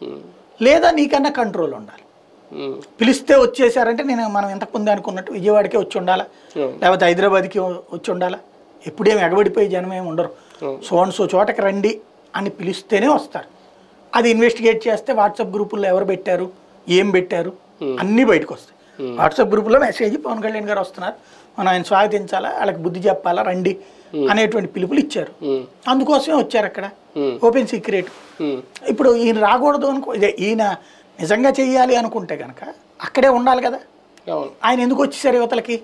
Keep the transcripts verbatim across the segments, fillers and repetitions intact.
లేదా నీకన్నా కంట్రోల్ ఉండాలి. పిలిస్తే వచ్చేసారంటే నేను మనం ఇంతకుముందు అనుకున్నట్టు విజయవాడకే వచ్చి ఉండాలా, లేకపోతే హైదరాబాద్కి వచ్చి ఉండాలా. ఎప్పుడేమి ఎగబడిపోయి జనం ఏమి ఉండరు. సో అండ్ సో చోటకి రండి అని పిలిస్తేనే వస్తారు. అది ఇన్వెస్టిగేట్ చేస్తే వాట్సాప్ గ్రూపుల్లో ఎవరు పెట్టారు, ఏం పెట్టారు అన్నీ బయటకు వస్తాయి. వాట్సాప్ గ్రూపులో మెసేజ్ పవన్ కళ్యాణ్ గారు వస్తున్నారు, మనం ఆయన స్వాగతించాలా, వాళ్ళకి బుద్ధి చెప్పాలా, రండి అనేటువంటి పిలుపులు ఇచ్చారు. అందుకోసమే వచ్చారు. అక్కడ ఓపెన్ సీక్రెట్. ఇప్పుడు ఈయన రాకూడదు అనుకో, ఇదే ఈయన నిజంగా చెయ్యాలి అనుకుంటే కనుక అక్కడే ఉండాలి కదా. ఆయన ఎందుకు వచ్చేసారు యువతలకి,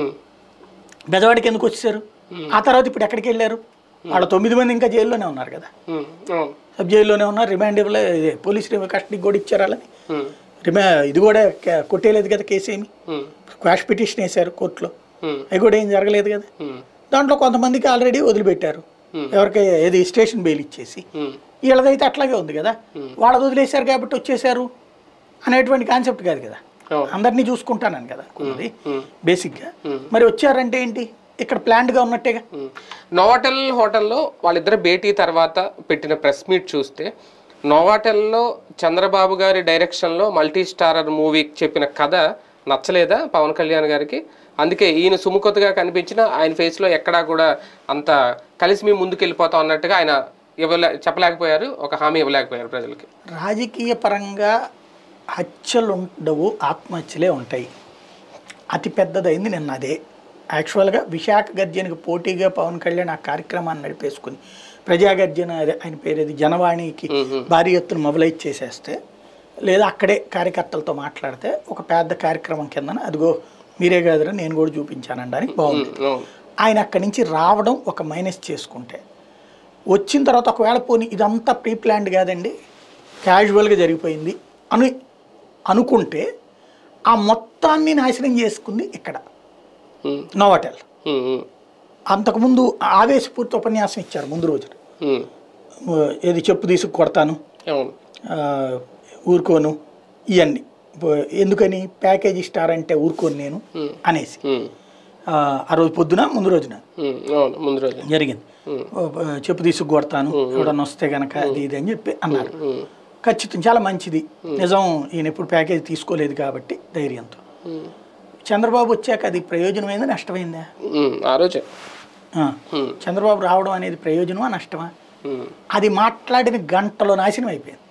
బెజవాడికి ఎందుకు వచ్చేసారు? ఆ తర్వాత ఇప్పుడు ఎక్కడికి వెళ్ళారు? వాళ్ళ తొమ్మిది మంది ఇంకా జైల్లోనే ఉన్నారు కదా, సబ్ జైల్లోనే ఉన్నారు. రిమాండ్ ఇవ్వలే, పోలీస్ కస్టడీకి కూడా ఇచ్చారు వాళ్ళని. రిమా ఇది కూడా కొట్టేయలేదు కదా కేసు, ఏమి క్వాష్ పిటిషన్ వేశారు కోర్టులో, అవి కూడా ఏం జరగలేదు కదా. దాంట్లో కొంతమందికి ఆల్రెడీ వదిలిపెట్టారు, ఎవరికి ఏది స్టేషన్ బెయిల్ ఇచ్చేసి. వీళ్ళదైతే అట్లాగే ఉంది కదా, వాళ్ళది వదిలేశారు కాబట్టి వచ్చేసారు అనేటువంటి కాన్సెప్ట్ కాదు కదా. అందరినీ చూసుకుంటానని కదా అనుకున్నది బేసిక్గా. మరి వచ్చారంటే ఏంటి, ఇక్కడ ప్లాన్డ్గా ఉన్నట్టేగా. నోవాటెల్ హోటల్లో వాళ్ళిద్దరు భేటీ తర్వాత పెట్టిన ప్రెస్ మీట్ చూస్తే, నోవాటెల్లో చంద్రబాబు గారి డైరెక్షన్లో మల్టీ స్టారర్ మూవీ చెప్పిన కథ నచ్చలేదా పవన్ కళ్యాణ్ గారికి? అందుకే ఈయన సుముఖతగా కనిపించిన ఆయన ఫేస్లో ఎక్కడా కూడా అంత కలిసి మేము ముందుకు వెళ్ళిపోతాం అన్నట్టుగా ఆయన ఇవ్వలే చెప్పలేకపోయారు, ఒక హామీ ఇవ్వలేకపోయారు ప్రజలకి. రాజకీయ పరంగా హత్యలు ఉండవు, ఆత్మహత్యలే ఉంటాయి. అతి పెద్దదైంది నిన్న అదే. యాక్చువల్గా విశాఖ గర్జనకి పోటీగా పవన్ కళ్యాణ్ ఆ కార్యక్రమాన్ని నడిపేసుకుని ప్రజాగర్జన ఆయన పేరేది జనవాణికి భారీ ఎత్తున మొబలైజ్ చేసేస్తే, లేదా అక్కడే కార్యకర్తలతో మాట్లాడితే ఒక పెద్ద కార్యక్రమం కింద అదిగో మీరే కాదురా నేను కూడా చూపించానండి అని బాగుంది. ఆయన అక్కడి నుంచి రావడం ఒక మైనస్ చేసుకుంటే, వచ్చిన తర్వాత ఒకవేళ పోనీ ఇదంతా ప్రీ ప్లాన్డ్ కాదండి క్యాజువల్గా జరిగిపోయింది అని అనుకుంటే, ఆ మొత్తాన్ని నాశనం చేసుకుంది ఇక్కడ నోవాటెల్. అంతకుముందు ఆవేశపూర్తి ఉపన్యాసం ఇచ్చారు ముందు రోజున, ఏది చెప్పు తీసుకు కొడతాను, ఊరుకోను, ఇవన్నీ ఎందుకని ప్యాకేజీ స్టార్ అంటే ఊరుకోను నేను అనేసి ఆ రోజు పొద్దున ముందు రోజున జరిగింది. చెప్పు తీసుకు కొడతాను ఎవడన్నా వస్తే కనుక అది ఇది అని చెప్పి అన్నారు. ఖచ్చితంగా చాలా మంచిది, నిజం. ఈయన ఎప్పుడు ప్యాకేజీ తీసుకోలేదు కాబట్టి ధైర్యంతో. చంద్రబాబు వచ్చాక అది ప్రయోజనమైందా నష్టమైందా? ఆ రోజే చంద్రబాబు రావడం అనేది ప్రయోజనమా నష్టమా? అది మాట్లాడిన గంటలో నాశనం అయిపోయింది.